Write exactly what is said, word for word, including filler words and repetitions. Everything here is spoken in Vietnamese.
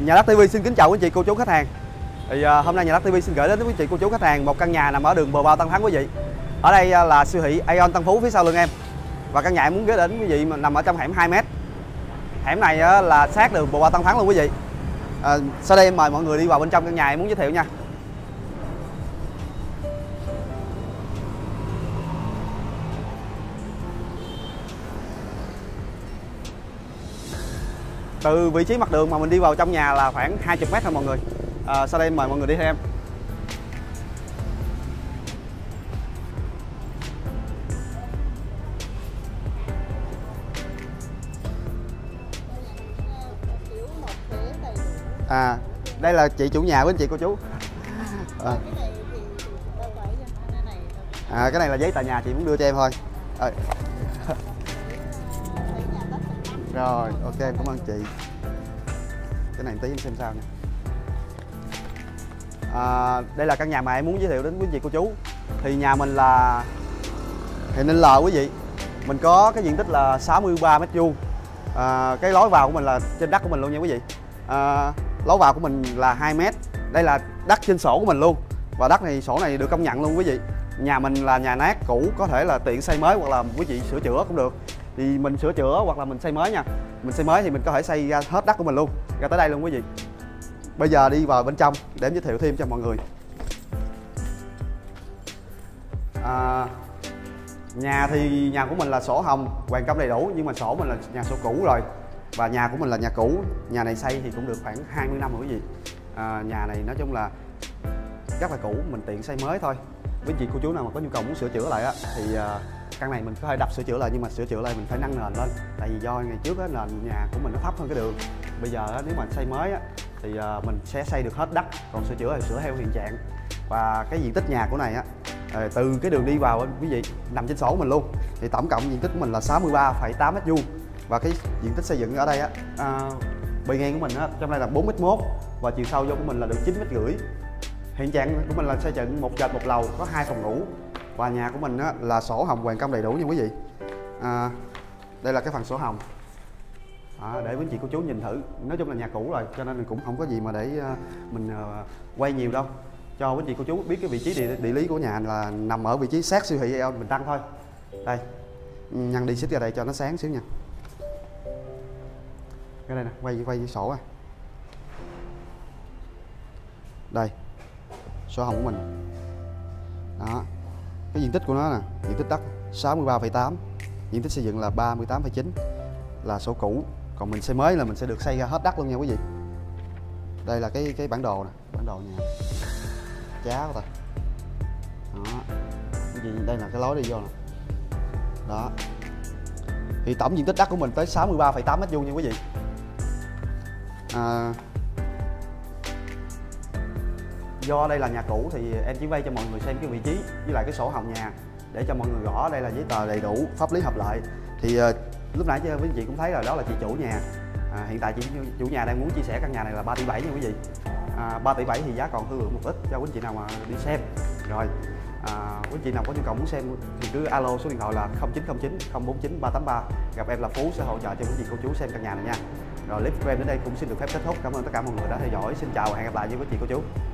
Nhà đất ti vi xin kính chào quý chị cô chú khách hàng. Thì uh, hôm nay Nhà đất ti vi xin gửi đến quý chị cô chú khách hàng một căn nhà nằm ở đường Bờ Bao Tân Thắng quý vị. Ở đây uh, là siêu thị Aeon Tân Phú phía sau lưng em. Và căn nhà em muốn gửi đến quý vị mà nằm ở trong hẻm hai mét. Hẻm này uh, là sát đường Bờ Bao Tân Thắng luôn quý vị. Uh, sau đây em mời mọi người đi vào bên trong căn nhà em muốn giới thiệu nha. Từ vị trí mặt đường mà mình đi vào trong nhà là khoảng hai mươi mét thôi mọi người. À, sau đây mời mọi người đi theo em. À, đây là chị chủ nhà với anh chị cô chú. À, à cái này là giấy tờ nhà chị muốn đưa cho em thôi. À. Rồi, ok, em cảm ơn chị. Cái này tí em xem sao nha. À, đây là căn nhà mà em muốn giới thiệu đến quý vị cô chú. Thì nhà mình là Hình N L quý vị. Mình có cái diện tích là sáu mươi ba mét vuông. À, cái lối vào của mình là trên đất của mình luôn nha quý vị. À, lối vào của mình là hai mét. Đây là đất trên sổ của mình luôn. Và đất này, sổ này được công nhận luôn quý vị. Nhà mình là nhà nát cũ, có thể là tiện xây mới hoặc là quý vị sửa chữa cũng được. Thì mình sửa chữa hoặc là mình xây mới nha. Mình xây mới thì mình có thể xây ra hết đất của mình luôn, ra tới đây luôn quý vị. Bây giờ đi vào bên trong để em giới thiệu thêm cho mọi người. À, nhà thì nhà của mình là sổ hồng, hoàn công đầy đủ, nhưng mà sổ mình là nhà sổ cũ rồi. Và nhà của mình là nhà cũ. Nhà này xây thì cũng được khoảng hai mươi năm rồi quý vị. À, nhà này nói chung là rất là cũ, mình tiện xây mới thôi. Với chị cô chú nào mà có nhu cầu muốn sửa chữa lại á thì uh, căn này mình có thể đập sửa chữa lại, nhưng mà sửa chữa lại mình phải nâng nền lên. Tại vì do ngày trước á, nền nhà của mình nó thấp hơn cái đường. Bây giờ á, nếu mà xây mới á, thì uh, mình sẽ xây được hết đất, còn sửa chữa thì sửa theo hiện trạng. Và cái diện tích nhà của này á, uh, từ cái đường đi vào á, quý vị nằm trên sổ của mình luôn. Thì tổng cộng diện tích của mình là sáu mươi ba phẩy tám mét vuông. Và cái diện tích xây dựng ở đây á, uh, bề ngang của mình á, trong đây là bốn mét mốt và chiều sâu vô của mình là được chín mét rưỡi. Hiện trạng của mình là xây dựng một trệt một lầu, có hai phòng ngủ. Và nhà của mình á, là sổ hồng hoàn công đầy đủ nha quý vị. À, đây là cái phần sổ hồng. À, để quý chị cô chú nhìn thử. Nói chung là nhà cũ rồi cho nên mình cũng không có gì mà để uh, mình uh, quay nhiều đâu. Cho quý chị cô chú biết cái vị trí địa, địa lý của nhà là nằm ở vị trí sát siêu thị Aeon Bình Tân thôi. Đây, nhăn đi xích ra đây cho nó sáng xíu nha. Cái đây nè, quay quay sổ à. Đây, sổ hồng của mình. Đó. Cái diện tích của nó nè, diện tích đất sáu mươi ba phẩy tám, diện tích xây dựng là ba mươi tám phẩy chín, là sổ cũ. Còn mình xây mới là mình sẽ được xây ra hết đất luôn nha quý vị. Đây là cái cái bản đồ nè, bản đồ nhà. Giá của ta. Đó. Quý vị đây là cái lối đi vô nè. Đó. Thì tổng diện tích đất của mình tới sáu mươi ba phẩy tám mét vuông nha quý vị. À, do đây là nhà cũ thì em chỉ quay cho mọi người xem cái vị trí với lại cái sổ hồng nhà để cho mọi người rõ đây là giấy tờ đầy đủ, pháp lý hợp lệ. Thì uh, lúc nãy quý chị cũng thấy rồi, đó là chị chủ nhà. À, hiện tại chị chủ nhà đang muốn chia sẻ căn nhà này là ba tỷ bảy nha quý vị. À, ba tỷ bảy thì giá còn thương lượng một ít cho quý chị nào mà đi xem. Rồi à, quý chị nào có nhu cầu muốn xem thì cứ alo số điện thoại là không chín không chín không bốn chín ba tám ba, gặp em là Phú sẽ hỗ trợ cho quý chị cô chú xem căn nhà này nha. Rồi clip của em đến đây cũng xin được phép kết thúc. Cảm ơn tất cả mọi người đã theo dõi. Xin chào và hẹn gặp lại với quý chị cô chú.